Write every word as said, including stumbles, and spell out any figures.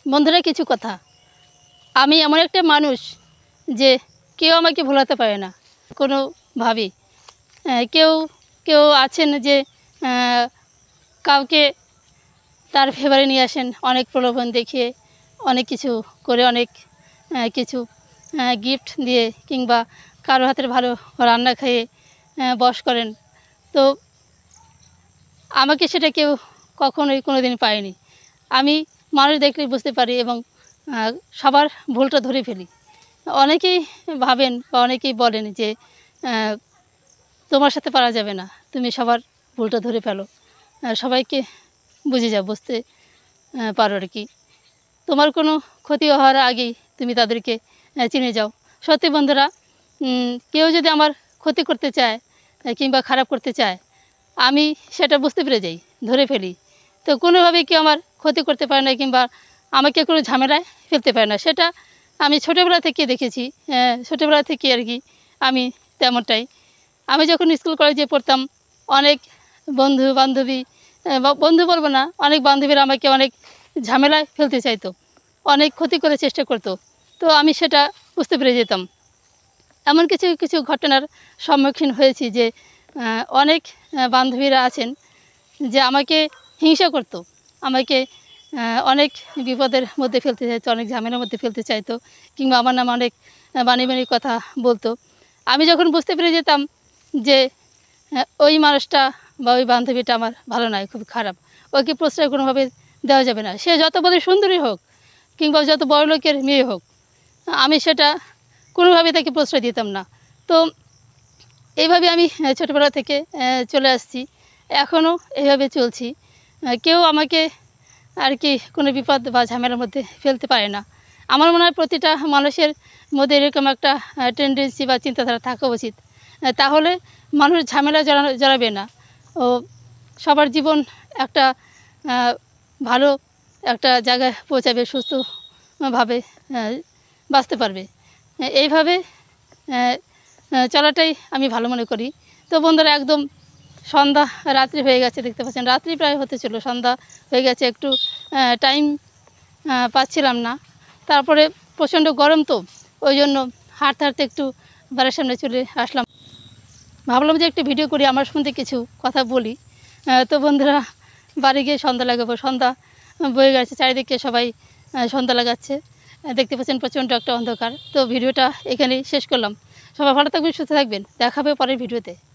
বন্ধুরা কিছু কথা, আমি এমন একটা মানুষ যে কেউ আমাকে ভোলাতে পারে না কোনোভাবেই। কেউ কেউ আছেন যে কাউকে তার ফেভারে নিয়ে আসেন, অনেক প্রলোভন দেখিয়ে, অনেক কিছু করে, অনেক কিছু গিফট দিয়ে, কিংবা কারো হাতের ভালো রান্না খেয়ে বশ করেন। তো আমাকে সেটা কেউ কখনোই কোনো দিন পায়নি। আমি মানুষ দেখলেই বুঝতে পারি এবং সবার ভুলটা ধরে ফেলি। অনেকেই ভাবেন বা অনেকেই বলেন যে তোমার সাথে পারা যাবে না, তুমি সবার ভুলটা ধরে ফেলো, সবাইকে বুঝে যাও, বুঝতে পারো আর কি। তোমার কোনো ক্ষতি হওয়ার আগেই তুমি তাদেরকে চিনে যাও। সত্যি বন্ধুরা, কেউ যদি আমার ক্ষতি করতে চায় কিংবা খারাপ করতে চায়, আমি সেটা বুঝতে পেরে যাই, ধরে ফেলি। তো কোনোভাবেই কেউ আমার ক্ষতি করতে পারে না কিংবা আমাকে কোনো ঝামেলায় ফেলতে পারে না। সেটা আমি ছোটোবেলা থেকে দেখেছি, ছোটোবেলা থেকে আর কি আমি তেমনটাই। আমি যখন স্কুল কলেজে পড়তাম, অনেক বন্ধু বান্ধবী, বন্ধু বলবো না, অনেক বান্ধবীরা আমাকে অনেক ঝামেলায় ফেলতে চাইতো, অনেক ক্ষতি করার চেষ্টা করতো। তো আমি সেটা বুঝতে পেরে যেতাম। এমন কিছু কিছু ঘটনার সম্মুখীন হয়েছি যে অনেক বান্ধবীরা আছেন যে আমাকে হিংসা করতো, আমাকে অনেক বিপদের মধ্যে ফেলতে চাইতো, অনেক ঝামেলার মধ্যে ফেলতে চাইতো, কিংবা আমার নামে অনেক বানিয়ে বানিয়ে কথা বলতো। আমি যখন বুঝতে পেরে যেতাম যে ওই মানুষটা বা ওই বান্ধবীটা আমার ভালো নয়, খুব খারাপ, ওকে প্রশ্রয় কোনোভাবে দেওয়া যাবে না, সে যত বড় সুন্দরী হোক কিংবা যত বড় লোকের মেয়ে হোক, আমি সেটা কোনোভাবে তাকে প্রশ্রয় দিতাম না। তো এইভাবে আমি ছোটোবেলা থেকে চলে আসছি, এখনও এইভাবে চলছি। কেউ আমাকে আর কি কোনো বিপদ বা ঝামেলার মধ্যে ফেলতে পারে না। আমার মনে হয় প্রতিটা মানুষের মধ্যে এরকম একটা টেন্ডেন্সি বা চিন্তাধারা থাকা উচিত, তাহলে মানুষ ঝামেলা জড়ানো জড়াবে না ও সবার জীবন একটা ভালো একটা জায়গায় পৌঁছাবে, সুস্থভাবে বাঁচতে পারবে। এইভাবে চলাটাই আমি ভালো মনে করি। তো বন্ধুরা, একদম সন্ধ্যা রাত্রি হয়ে গেছে, দেখতে পাচ্ছেন রাত্রি প্রায় হতে ছিল, সন্ধ্যা হয়ে গেছে, একটু টাইম পাচ্ছিলাম না। তারপরে প্রচণ্ড গরম, তো ওই জন্য হাঁটতে হাঁটতে একটু বাড়ির সামনে চলে আসলাম। ভাবলাম যে একটু ভিডিও করি, আমার সম্বন্ধে কিছু কথা বলি। তো বন্ধুরা, বাড়ি গিয়ে সন্ধ্যা লাগাবো, সন্ধ্যা বয়ে গেছে, চারিদিকে সবাই সন্ধ্যা লাগাচ্ছে, দেখতে পাচ্ছেন প্রচণ্ড একটা অন্ধকার। তো ভিডিওটা এখানেই শেষ করলাম। সবাই ভালো থাকবেন, সুস্থ থাকবেন, দেখা হবে পরের ভিডিওতে।